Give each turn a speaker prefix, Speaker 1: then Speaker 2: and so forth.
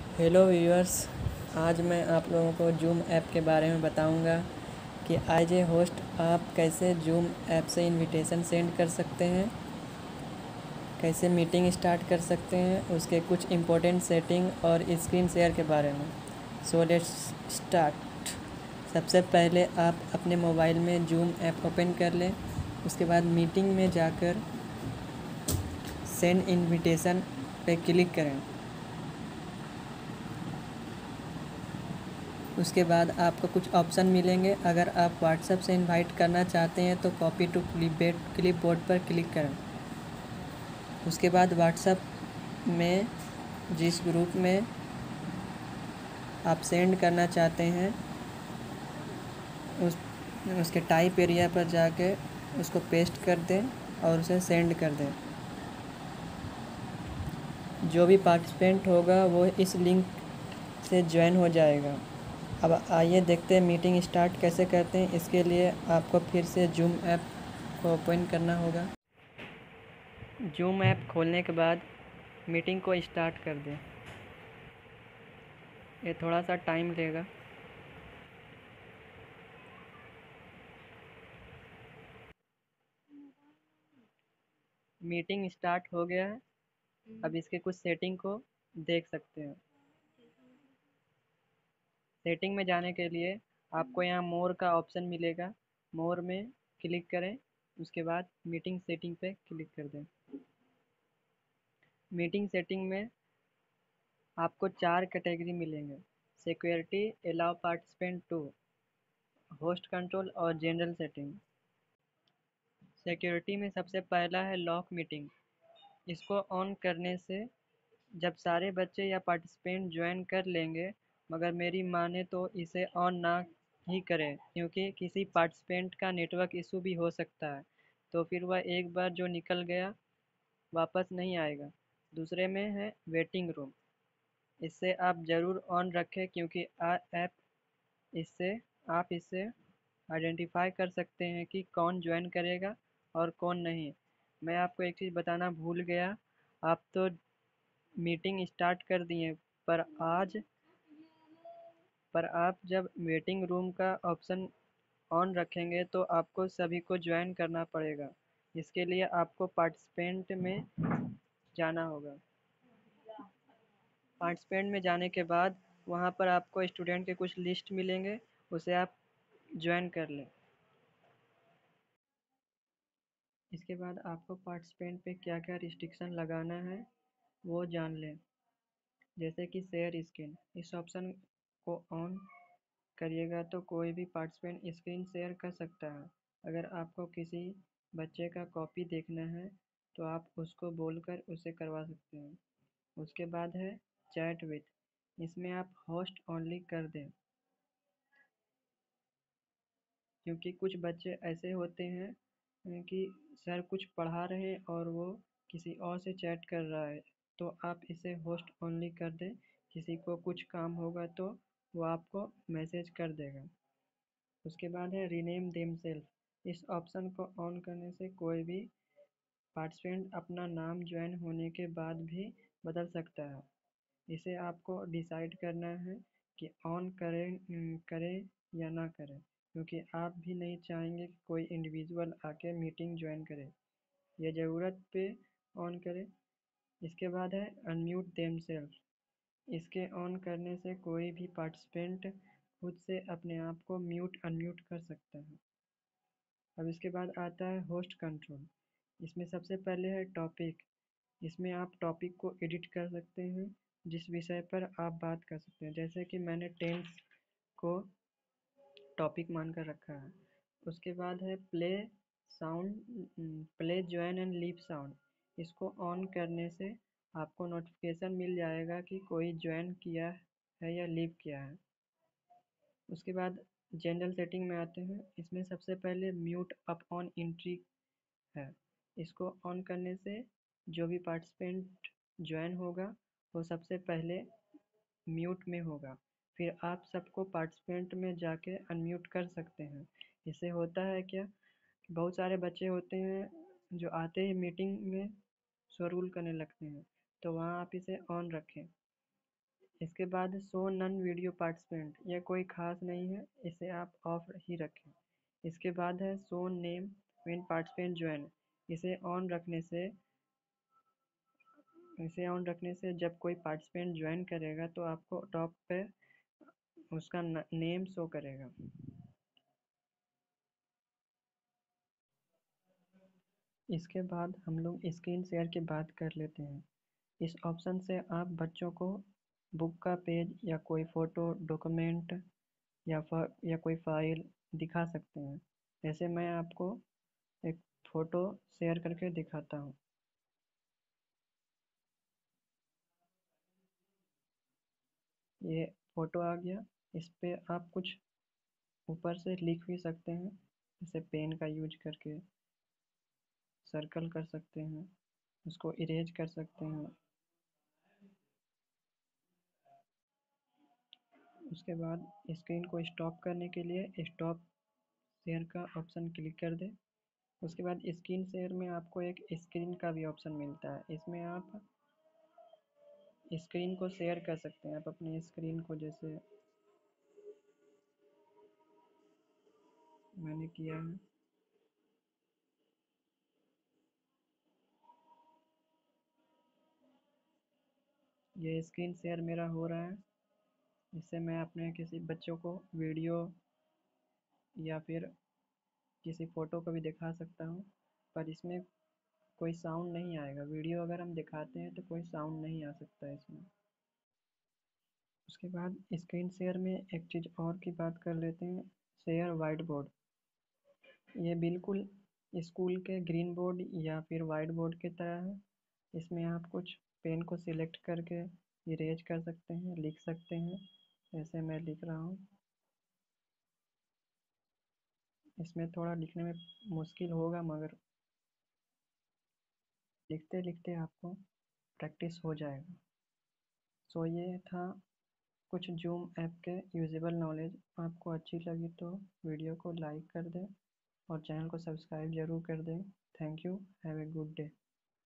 Speaker 1: Hello viewers. आज मैं आप लोगों को जूम ऐप के बारे में बताऊंगा कि एज ए होस्ट आप कैसे जूम ऐप से इनविटेशन सेंड कर सकते हैं, कैसे मीटिंग स्टार्ट कर सकते हैं, उसके कुछ इम्पोर्टेंट सेटिंग और स्क्रीन शेयर के बारे में। So let's start. सबसे पहले आप अपने मोबाइल में जूम ऐप ओपन कर लें। उसके बाद मीटिंग में जाकर सेंड इनविटेशन पे क्लिक करें। उसके बाद आपको कुछ ऑप्शन मिलेंगे। अगर आप व्हाट्सएप से इनवाइट करना चाहते हैं तो कॉपी टू क्लिपबोर्ड पर क्लिक करें। उसके बाद व्हाट्सएप में जिस ग्रुप में आप सेंड करना चाहते हैं उसके टाइप एरिया पर जाके उसको पेस्ट कर दें और उसे सेंड कर दें। जो भी पार्टिसिपेंट होगा वो इस लिंक से ज्वाइन हो जाएगा। अब आइए देखते हैं मीटिंग स्टार्ट कैसे करते हैं। इसके लिए आपको फिर से जूम ऐप को ओपन करना होगा। जूम ऐप खोलने के बाद मीटिंग को स्टार्ट कर दें। ये थोड़ा सा टाइम लेगा। मीटिंग स्टार्ट हो गया है। अब इसके कुछ सेटिंग को देख सकते हैं। सेटिंग में जाने के लिए आपको यहाँ मोर का ऑप्शन मिलेगा। मोर में क्लिक करें। उसके बाद मीटिंग सेटिंग पे क्लिक कर दें। मीटिंग सेटिंग में आपको 4 कैटेगरी मिलेंगे: security, allow participant to, host control और जनरल सेटिंग। सिक्योरिटी में सबसे पहला है लॉक मीटिंग। इसको ऑन करने से जब सारे बच्चे या पार्टिसिपेंट ज्वाइन कर लेंगे, मगर मेरी माने तो इसे ऑन ना ही करें, क्योंकि किसी पार्टिसिपेंट का नेटवर्क इशू भी हो सकता है, तो फिर वह एक बार जो निकल गया वापस नहीं आएगा। दूसरे में है वेटिंग रूम। इसे आप ज़रूर ऑन रखें, क्योंकि ऐप इससे आप इससे आइडेंटिफाई कर सकते हैं कि कौन ज्वाइन करेगा और कौन नहीं। मैं आपको एक चीज़ बताना भूल गया। आप तो मीटिंग स्टार्ट कर दिए, पर आप जब वेटिंग रूम का ऑप्शन ऑन रखेंगे तो आपको सभी को ज्वाइन करना पड़ेगा। इसके लिए आपको पार्टिसिपेंट में जाना होगा। पार्टिसिपेंट में जाने के बाद वहाँ पर आपको स्टूडेंट के कुछ लिस्ट मिलेंगे, उसे आप ज्वाइन कर लें। इसके बाद आपको पार्टिसिपेंट पे क्या क्या रिस्ट्रिक्शन लगाना है वो जान लें। जैसे कि शेयर स्क्रीन, इस ऑप्शन को ऑन करिएगा तो कोई भी पार्टिसिपेंट स्क्रीन शेयर कर सकता है। अगर आपको किसी बच्चे का कॉपी देखना है तो आप उसको बोलकर उसे करवा सकते हैं। उसके बाद है चैट विथ, इसमें आप होस्ट ओनली कर दें, क्योंकि कुछ बच्चे ऐसे होते हैं कि सर कुछ पढ़ा रहे हैं और वो किसी और से चैट कर रहा है, तो आप इसे होस्ट ओनली कर दें। किसी को कुछ काम होगा तो वो आपको मैसेज कर देगा। उसके बाद है रीनेम देमसेल्फ। इस ऑप्शन को ऑन करने से कोई भी पार्टिसिपेंट अपना नाम ज्वाइन होने के बाद भी बदल सकता है। इसे आपको डिसाइड करना है कि ऑन करें या ना करें, क्योंकि आप भी नहीं चाहेंगे कि कोई इंडिविजुअल आके मीटिंग ज्वाइन करे। यह ज़रूरत पे ऑन करें। इसके बाद है अनम्यूट देमसेल्फ। इसके ऑन करने से कोई भी पार्टिसिपेंट खुद से अपने आप को म्यूट अनम्यूट कर सकता है। अब इसके बाद आता है होस्ट कंट्रोल। इसमें सबसे पहले है टॉपिक। इसमें आप टॉपिक को एडिट कर सकते हैं, जिस विषय पर आप बात कर सकते हैं। जैसे कि मैंने टेंस को टॉपिक मानकर रखा है। उसके बाद है play sound, play join and leave sound. इसको ऑन करने से आपको नोटिफिकेशन मिल जाएगा कि कोई ज्वाइन किया है या लीव किया है। उसके बाद जनरल सेटिंग में आते हैं। इसमें सबसे पहले म्यूट अप ऑन एंट्री है। इसको ऑन करने से जो भी पार्टिसिपेंट ज्वाइन होगा वो सबसे पहले म्यूट में होगा। फिर आप सबको पार्टिसिपेंट में जाके अनम्यूट कर सकते हैं। इससे होता है क्या, बहुत सारे बच्चे होते हैं जो आते ही मीटिंग में शोरगुल करने लगते हैं, तो वहाँ आप इसे ऑन रखें। इसके बाद शो नन वीडियो पार्टिसिपेंट, यह कोई खास नहीं है, इसे आप ऑफ ही रखें। इसके बाद है show name when participant join, इसे ऑन रखने से जब कोई पार्टिसिपेंट ज्वाइन करेगा तो आपको टॉप पे उसका नेम शो करेगा। इसके बाद हम लोग स्क्रीन शेयर की बात कर लेते हैं। इस ऑप्शन से आप बच्चों को बुक का पेज या कोई फ़ोटो, डॉक्यूमेंट या कोई फ़ाइल दिखा सकते हैं। जैसे मैं आपको एक फ़ोटो शेयर करके दिखाता हूँ। ये फ़ोटो आ गया, इस पे आप कुछ ऊपर से लिख भी सकते हैं, जैसे पेन का यूज करके सर्कल कर सकते हैं, उसको इरेज कर सकते हैं। उसके बाद स्क्रीन को स्टॉप करने के लिए स्टॉप शेयर का ऑप्शन क्लिक कर दें। उसके बाद स्क्रीन शेयर में आपको एक स्क्रीन का भी ऑप्शन मिलता है, इसमें आप स्क्रीन को शेयर कर सकते हैं। आप अपनी स्क्रीन को, जैसे मैंने किया है, ये स्क्रीन शेयर मेरा हो रहा है। इससे मैं अपने किसी बच्चों को वीडियो या फिर किसी फ़ोटो को भी दिखा सकता हूँ, पर इसमें कोई साउंड नहीं आएगा। वीडियो अगर हम दिखाते हैं तो कोई साउंड नहीं आ सकता है इसमें। उसके बाद स्क्रीन शेयर में एक चीज़ और की बात कर लेते हैं, शेयर वाइट बोर्ड। ये बिल्कुल स्कूल के ग्रीन बोर्ड या फिर वाइट बोर्ड की तरह है। इसमें आप कुछ पेन को सिलेक्ट करके इरेज कर सकते हैं, लिख सकते हैं, जैसे मैं लिख रहा हूँ। इसमें थोड़ा लिखने में मुश्किल होगा, मगर लिखते लिखते आपको प्रैक्टिस हो जाएगा। सो ये था कुछ जूम ऐप के यूजेबल नॉलेज। आपको अच्छी लगी तो वीडियो को लाइक कर दें और चैनल को सब्सक्राइब ज़रूर कर दें। Thank you, have a good day.